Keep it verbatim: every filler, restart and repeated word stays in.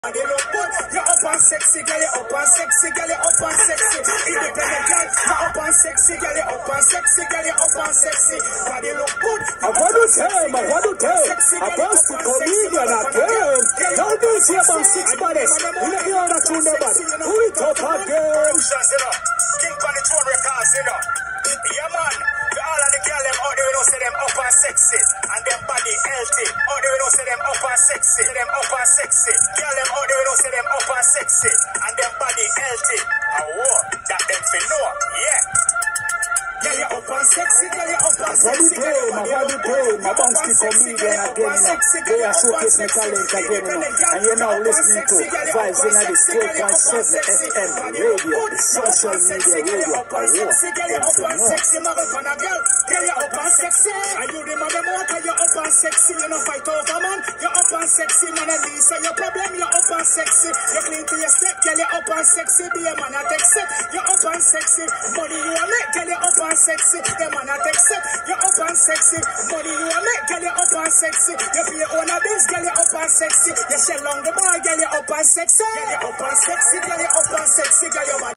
And you look good, you're up and sexy, girl, you're up and sexy, girl, you're up and sexy. Independent girl, you're up and sexy, girl, you're up and sexy, girl, you're up and sexy. And you look good, I want to tell, I want to tell, I want to comedian again. Now this here about six bodies, you know the other two never. Who it up again? King on the throne records, you know. Yeah, man. All of the girls, them out there, you know, say them up and sexy. And them body healthy. Out there, you know, say them up and sexy. Them up and sexy. Girl, them out there, you know, say them up and sexy. And them body healthy. And what? That them feel know. Yeah. Girl, you up and sexy. Girl, you up and sexy. My body play, my bouncy comedian again, you know. They are showcase my talent again, you know. And you're now listening to Vibes in the four point seven F M radio, the social media radio. I want them to know. Sexy, motherfucker, girl, girl, you're up and sexy. And you remember more, cause you're up and sexy. You know, fight over, man. You're up and sexy, man. And Lisa, your problem, you're up and sexy. You're clean to your step, girl, you're up and sexy. Be a man, I take step, you're up and sexy. Money you a make, girl, you're up and sexy. The man, I take step, you're up and sexy. Money you a make, girl, you're up and sexy. You pay your own bills, girl, you're up and sexy. You sell on the bar, girl, you're up and sexy. Girl, you're up and sexy, girl, you're up and sexy, girl, you're